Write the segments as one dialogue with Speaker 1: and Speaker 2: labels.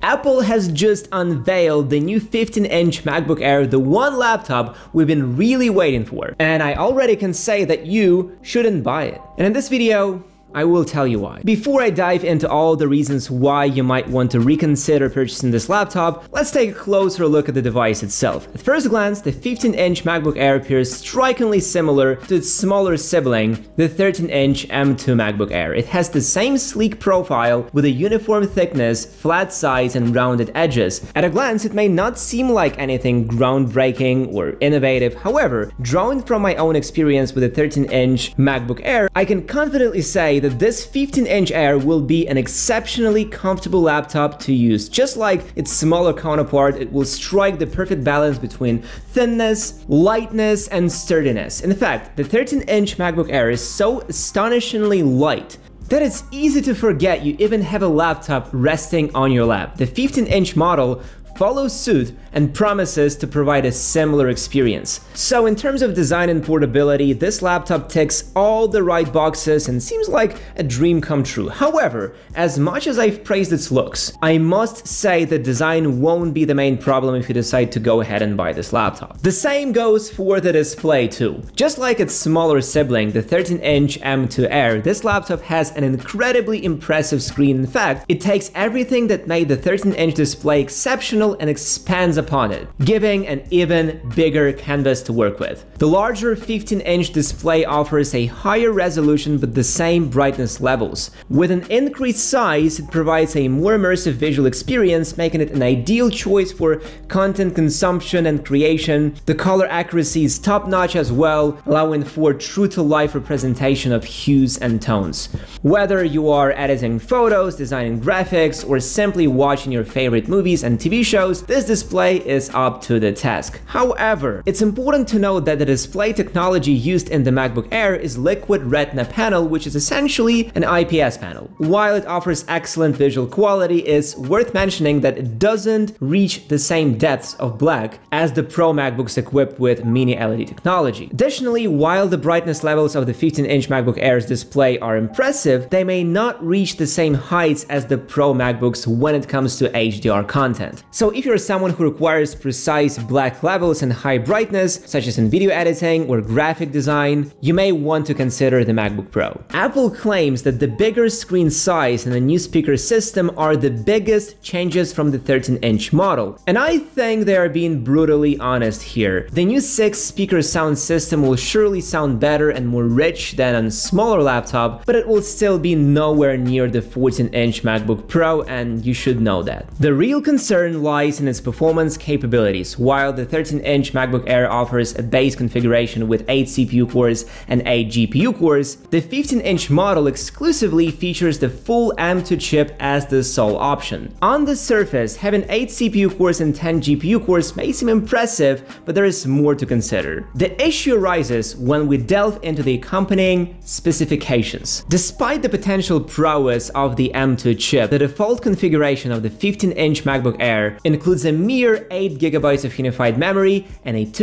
Speaker 1: Apple has just unveiled the new 15-inch MacBook Air, the one laptop we've been really waiting for. And I already can say that you shouldn't buy it. And in this video, I will tell you why. Before I dive into all the reasons why you might want to reconsider purchasing this laptop, let's take a closer look at the device itself. At first glance, the 15-inch MacBook Air appears strikingly similar to its smaller sibling, the 13-inch M2 MacBook Air. It has the same sleek profile with a uniform thickness, flat sides, and rounded edges. At a glance, it may not seem like anything groundbreaking or innovative. However, drawing from my own experience with the 13-inch MacBook Air, I can confidently say that this 15-inch Air will be an exceptionally comfortable laptop to use. Just like its smaller counterpart, it will strike the perfect balance between thinness, lightness, and sturdiness. In fact, the 13-inch MacBook Air is so astonishingly light that it's easy to forget you even have a laptop resting on your lap. The 15-inch model follows suit and promises to provide a similar experience. So in terms of design and portability, this laptop ticks all the right boxes and seems like a dream come true. However, as much as I've praised its looks, I must say that design won't be the main problem if you decide to go ahead and buy this laptop. The same goes for the display too. Just like its smaller sibling, the 13-inch M2 Air, this laptop has an incredibly impressive screen. In fact, it takes everything that made the 13-inch display exceptional and expands upon it, giving an even bigger canvas to work with. The larger 15-inch display offers a higher resolution but the same brightness levels. With an increased size, it provides a more immersive visual experience, making it an ideal choice for content consumption and creation. The color accuracy is top-notch as well, allowing for true-to-life representation of hues and tones. Whether you are editing photos, designing graphics, or simply watching your favorite movies and TV shows, this display is up to the task. However, it's important to note that the display technology used in the MacBook Air is Liquid Retina panel, which is essentially an IPS panel. While it offers excellent visual quality, it's worth mentioning that it doesn't reach the same depths of black as the Pro MacBooks equipped with Mini LED technology. Additionally, while the brightness levels of the 15-inch MacBook Air's display are impressive, they may not reach the same heights as the Pro MacBooks when it comes to HDR content. So if you're someone who requires precise black levels and high brightness, such as in video editing or graphic design, you may want to consider the MacBook Pro. Apple claims that the bigger screen size and the new speaker system are the biggest changes from the 13-inch model. And I think they are being brutally honest here. The new 6-speaker sound system will surely sound better and more rich than on a smaller laptop, but it will still be nowhere near the 14-inch MacBook Pro, and you should know that. The real concern lies in its performance capabilities. While the 13-inch MacBook Air offers a base configuration with 8 CPU cores and 8 GPU cores, the 15-inch model exclusively features the full M2 chip as the sole option. On the surface, having 8 CPU cores and 10 GPU cores may seem impressive, but there is more to consider. The issue arises when we delve into the accompanying specifications. Despite the potential prowess of the M2 chip, the default configuration of the 15-inch MacBook Air includes a mere 8GB of unified memory and a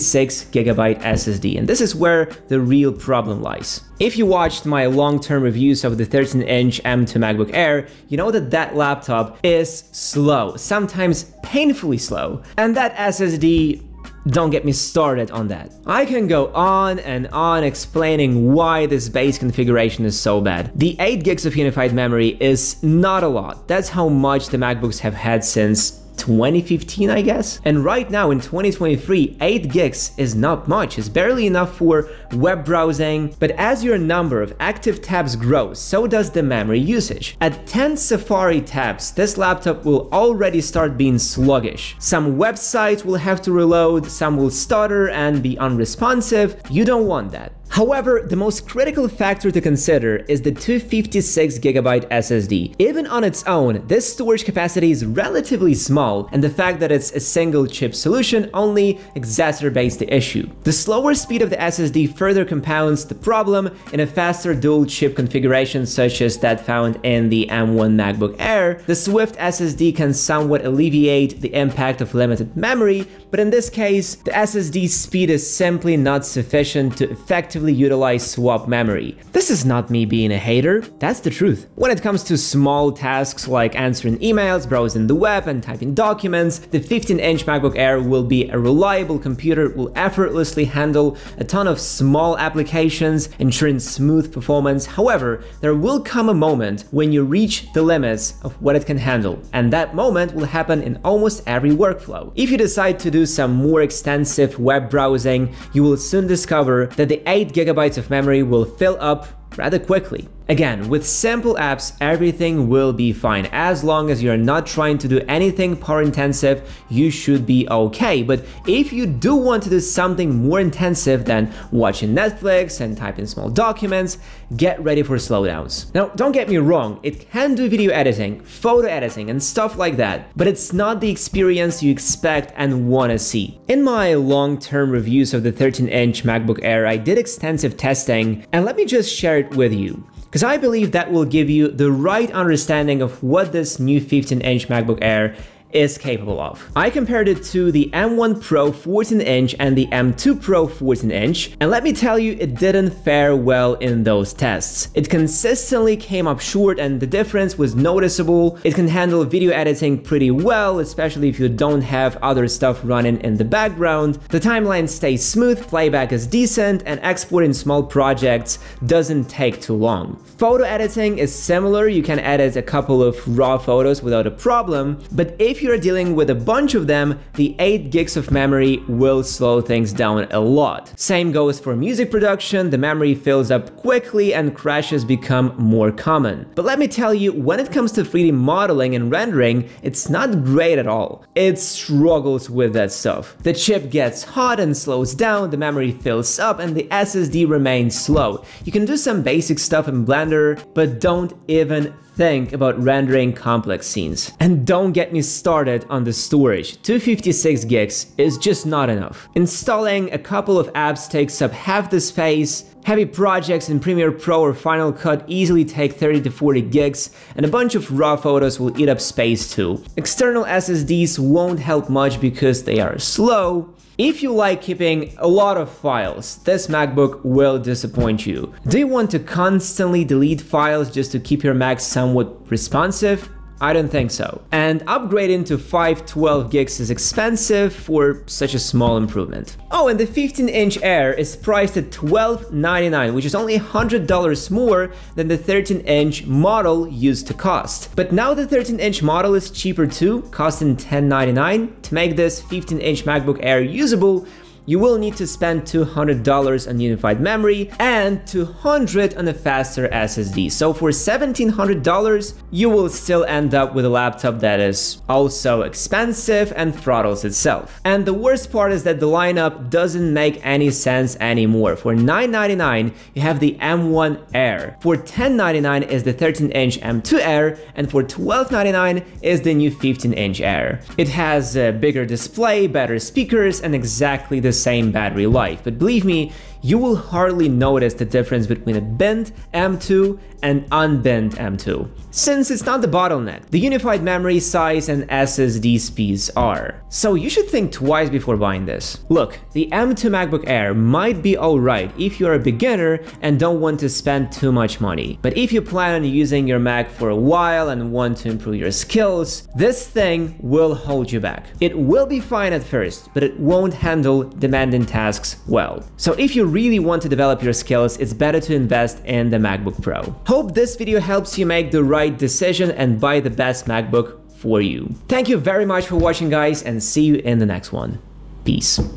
Speaker 1: 256GB SSD, and this is where the real problem lies. If you watched my long-term reviews of the 13-inch M2 MacBook Air, you know that that laptop is slow, sometimes painfully slow, and that SSD, don't get me started on that. I can go on and on explaining why this base configuration is so bad. The 8 gigs of unified memory is not a lot. That's how much the MacBooks have had since 2015, I guess? And right now in 2023, 8 gigs is not much. It's barely enough for web browsing, but as your number of active tabs grows, so does the memory usage. At 10 Safari tabs, this laptop will already start being sluggish. Some websites will have to reload, some will stutter and be unresponsive. You don't want that. However, the most critical factor to consider is the 256GB SSD. Even on its own, this storage capacity is relatively small, and the fact that it's a single chip solution only exacerbates the issue. The slower speed of the SSD further compounds the problem in a faster dual chip configuration such as that found in the M1 MacBook Air. The Swift SSD can somewhat alleviate the impact of limited memory, but in this case, the SSD speed is simply not sufficient to effectively actively utilize swap memory. This is not me being a hater, that's the truth. When it comes to small tasks like answering emails, browsing the web, and typing documents, the 15-inch MacBook Air will be a reliable computer, will effortlessly handle a ton of small applications, ensuring smooth performance. However, there will come a moment when you reach the limits of what it can handle, and that moment will happen in almost every workflow. If you decide to do some more extensive web browsing, you will soon discover that the 8 GB of memory will fill up rather quickly. Again, with simple apps, everything will be fine. As long as you're not trying to do anything power intensive, you should be okay. But if you do want to do something more intensive than watching Netflix and typing small documents, get ready for slowdowns. Now, don't get me wrong, it can do video editing, photo editing, and stuff like that, but it's not the experience you expect and want to see. In my long-term reviews of the 13-inch MacBook Air, I did extensive testing, and let me just share it with you, because I believe that will give you the right understanding of what this new 15-inch MacBook Air is capable of. I compared it to the M1 Pro 14-inch and the M2 Pro 14-inch, and let me tell you, it didn't fare well in those tests. It consistently came up short, and the difference was noticeable. It can handle video editing pretty well, especially if you don't have other stuff running in the background. The timeline stays smooth, playback is decent, and exporting small projects doesn't take too long. Photo editing is similar. You can edit a couple of raw photos without a problem, but if you're dealing with a bunch of them, the 8 gigs of memory will slow things down a lot. Same goes for music production. The memory fills up quickly and crashes become more common. But let me tell you, when it comes to 3D modeling and rendering, it's not great at all. It struggles with that stuff. The chip gets hot and slows down, the memory fills up, and the SSD remains slow. You can do some basic stuff in Blender, but don't even think about rendering complex scenes. And don't get me started on the storage. 256 gigs is just not enough. Installing a couple of apps takes up half the space. Heavy projects in Premiere Pro or Final Cut easily take 30 to 40 gigs, and a bunch of raw photos will eat up space too. External SSDs won't help much because they are slow. If you like keeping a lot of files, this MacBook will disappoint you. Do you want to constantly delete files just to keep your Mac somewhat responsive? I don't think so. And upgrading to 512 gigs is expensive for such a small improvement. Oh, and the 15-inch Air is priced at $1299, which is only $100 more than the 13-inch model used to cost. But now the 13-inch model is cheaper too, costing $1099. To make this 15-inch MacBook Air usable, you will need to spend $200 on unified memory and $200 on a faster SSD. So for $1,700, you will still end up with a laptop that is also expensive and throttles itself. And the worst part is that the lineup doesn't make any sense anymore. For $999, you have the M1 Air. For $1099 is the 13-inch M2 Air, and for $1299 is the new 15-inch Air. It has a bigger display, better speakers, and exactly the same battery life, but believe me, you will hardly notice the difference between a bent M2 and unbent M2, since it's not the bottleneck. The unified memory size and SSD speeds are. So you should think twice before buying this. Look, the M2 MacBook Air might be alright if you're a beginner and don't want to spend too much money. But if you plan on using your Mac for a while and want to improve your skills, this thing will hold you back. It will be fine at first, but it won't handle demanding tasks well. So if you really want to develop your skills, it's better to invest in the MacBook Pro. Hope this video helps you make the right decision and buy the best MacBook for you. Thank you very much for watching, guys, and see you in the next one. Peace.